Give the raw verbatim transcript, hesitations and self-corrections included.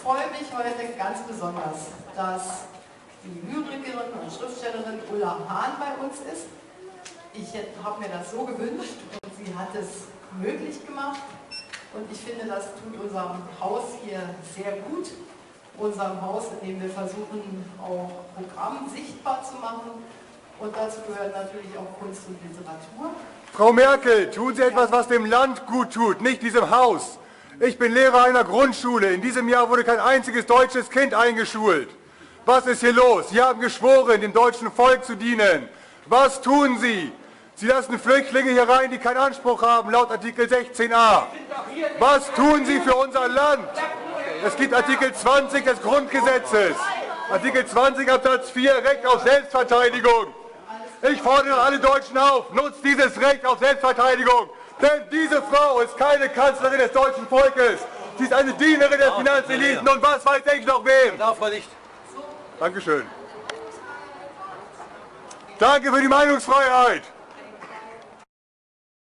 freue mich heute ganz besonders, dass die Lyrikerin und Schriftstellerin Ulla Hahn bei uns ist. Ich habe mir das so gewünscht und sie hat es möglich gemacht. Und ich finde, das tut unserem Haus hier sehr gut. Unserem Haus, in dem wir versuchen, auch Programm sichtbar zu machen. Und dazu gehört natürlich auch Kunst und Literatur. Frau Merkel, tun Sie etwas, was dem Land gut tut, nicht diesem Haus. Ich bin Lehrer einer Grundschule. In diesem Jahr wurde kein einziges deutsches Kind eingeschult. Was ist hier los? Sie haben geschworen, dem deutschen Volk zu dienen. Was tun Sie? Sie lassen Flüchtlinge hier rein, die keinen Anspruch haben, laut Artikel sechzehn a. Was tun Sie für unser Land? Es gibt Artikel zwanzig des Grundgesetzes. Artikel zwanzig Absatz vier, Recht auf Selbstverteidigung. Ich fordere alle Deutschen auf, nutzt dieses Recht auf Selbstverteidigung. Denn diese Frau ist keine Kanzlerin des deutschen Volkes. Sie ist eine Dienerin der Finanzeliten und was weiß ich noch wem. Darf man nicht. Dankeschön. Danke für die Meinungsfreiheit.